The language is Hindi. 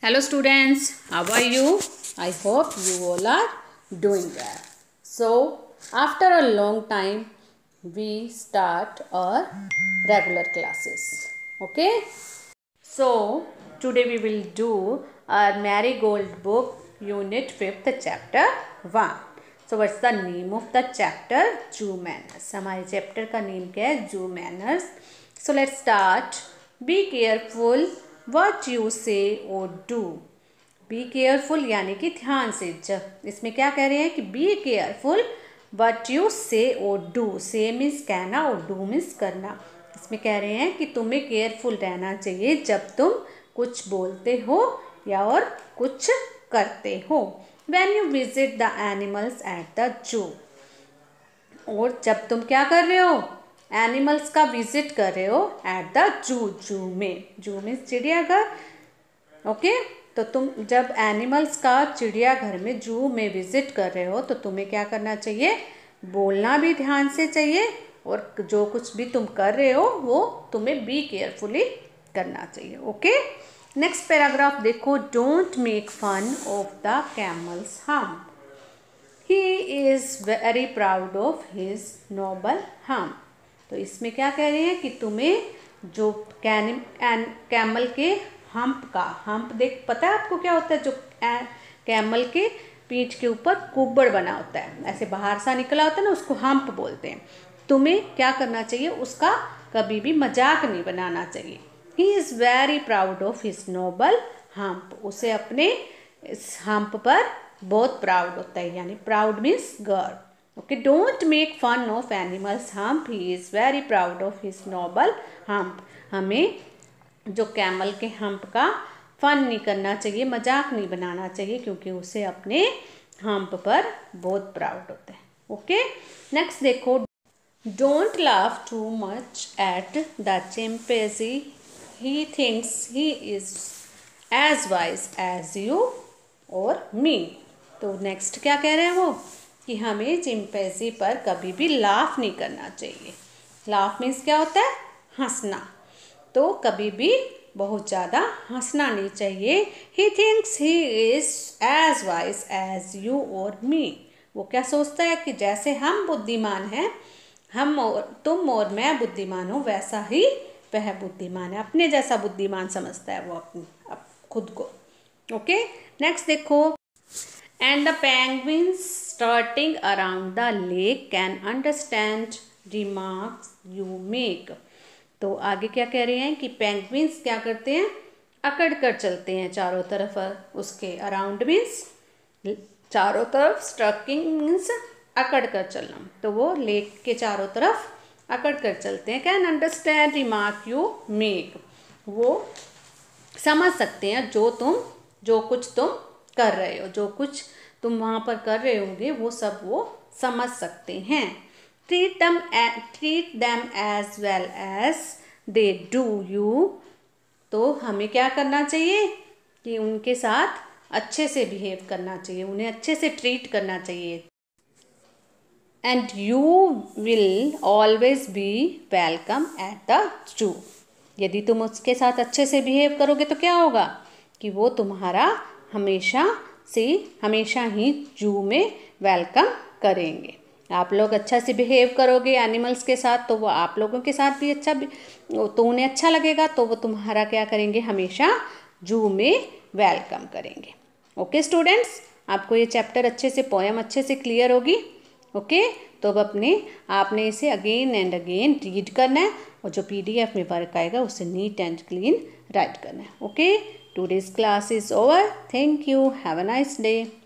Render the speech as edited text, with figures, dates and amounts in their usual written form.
Hello students, how are you? I hope you all are doing well. So, after a long time, we start our regular classes. Okay? So, today we will do our Marigold book, unit 5th, chapter 1. So, what's the name of the chapter? Zoo Manners. हमारे chapter का name क्या है? Zoo Manners. So, let's start. Be careful what you say or do. Be careful यानी कि ध्यान से, जब इसमें क्या कह रहे हैं कि be careful what you say or do. Say means कहना और do means करना. इसमें कह रहे हैं कि तुम्हें केयरफुल रहना चाहिए जब तुम कुछ बोलते हो या और कुछ करते हो. When you visit the animals at the zoo. और जब तुम क्या कर रहे हो, एनिमल्स का विजिट कर रहे हो एट द जू. जू में, जू में चिड़ियाघर. ओके, तो तुम जब एनिमल्स का चिड़ियाघर में, जू में विजिट कर रहे हो तो तुम्हें क्या करना चाहिए, बोलना भी ध्यान से चाहिए और जो कुछ भी तुम कर रहे हो वो तुम्हें बी केयरफुली करना चाहिए. ओके, नेक्स्ट पैराग्राफ देखो. Don't make fun of the camel's hump. He is very proud of his noble hump. तो इसमें क्या कह रहे हैं कि तुम्हें जो कैमल के हम्प का, हम्प देख पता है आपको क्या होता है, जो कैमल के पीठ के ऊपर कुब्बड़ बना होता है, ऐसे बाहर सा निकला होता है ना, उसको हम्प बोलते हैं. तुम्हें क्या करना चाहिए, उसका कभी भी मजाक नहीं बनाना चाहिए. He is very proud of his noble hump. उसे अपने इस हम्प पर बहुत प्राउड होता है, यानी प्राउड मीन्स गर्व. Okay, don't make fun of animals hump. He is very proud of his noble hump. हमें जो कैमल के हम्प का फन नहीं करना चाहिए, मजाक नहीं बनाना चाहिए, क्योंकि उसे अपने हम्प पर बहुत प्राउड होता है. ओके, नेक्स्ट देखो. Don't laugh too much at the chimpanzee. He thinks he is as wise as you or me. तो नेक्स्ट क्या कह रहे हैं वो, कि हमें चिंपैंजी पर कभी भी लाफ नहीं करना चाहिए. लाफ मीन्स क्या होता है, हंसना. तो कभी भी बहुत ज़्यादा हंसना नहीं चाहिए. He thinks he is as wise as you or me. वो क्या सोचता है कि जैसे हम बुद्धिमान हैं, हम और तुम और मैं बुद्धिमान हो, वैसा ही वह बुद्धिमान है. अपने जैसा बुद्धिमान समझता है वो खुद को. ओके, नेक्स्ट देखो. And the penguins strutting around the lake can understand remarks you make. तो आगे क्या कह रहे हैं कि पेंगुइन्स क्या करते हैं, अकड़ कर चलते हैं चारों तरफ. उसके अराउंड मीन्स चारों तरफ, स्ट्रकिंग मीन्स अकड़ कर चलना. तो वो लेक के चारों तरफ अकड़ कर चलते हैं. Can understand remark you make. वो समझ सकते हैं जो कुछ तुम कर रहे हो, जो कुछ तुम वहाँ पर कर रहे होंगे वो सब वो समझ सकते हैं. Treat them as well as they do you. तो हमें क्या करना चाहिए कि उनके साथ अच्छे से बिहेव करना चाहिए, उन्हें अच्छे से ट्रीट करना चाहिए. And you will always be welcome at the zoo. यदि तुम उसके साथ अच्छे से बिहेव करोगे तो क्या होगा कि वो तुम्हारा हमेशा ही जू में वेलकम करेंगे. आप लोग अच्छा से बिहेव करोगे एनिमल्स के साथ तो वो आप लोगों के साथ भी तो उन्हें अच्छा लगेगा, तो वो तुम्हारा क्या करेंगे, हमेशा जू में वेलकम करेंगे. ओके स्टूडेंट्स, आपको ये चैप्टर अच्छे से, पोएम अच्छे से क्लियर होगी. ओके, तो अब आपने इसे अगेन एंड अगेन रीड करना है और जो PDF में वर्क आएगा उसे नीट एंड क्लीन राइट करना है. Okay, today's class is over. Thank you. Have a nice day.